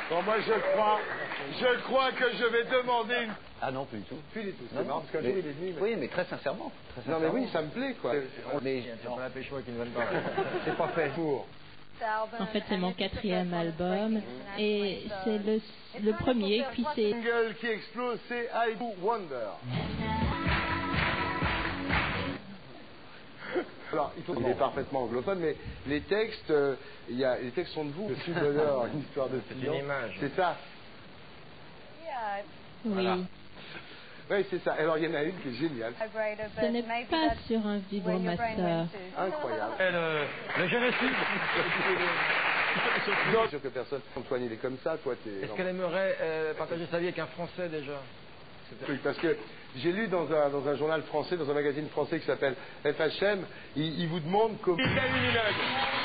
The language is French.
Bon, moi, je crois que je vais demander une... Ah non, plus du tout. Plus du tout, c'est marrant, parce qu'un jour, il est venu... Mais... Oui, mais très sincèrement. Non, mais oui, ça me plaît, quoi. Mais c'est pas la pécho avec une bonne barre. c'est pas fait pour... En fait, c'est mon 4e album et c'est le premier, puis c'est... Le single qui explose, c'est I Do Wonder. Alors, il est parfaitement anglophone, mais les textes, les textes sont de vous. Je suis bonheur, une histoire de silence. C'est une image. C'est ça. Oui. Voilà. Oui, c'est ça. Alors, il y en a une qui est géniale. Ce n'est pas sur un vibromasseur. Incroyable. Le génocide. Je suis sûr que personne, Antoine, il est comme ça, toi, t'es... Est-ce qu'elle aimerait partager sa vie avec un Français déjà? Oui, parce que j'ai lu dans un journal français, dans un magazine français qui s'appelle FHM, il vous demande comment...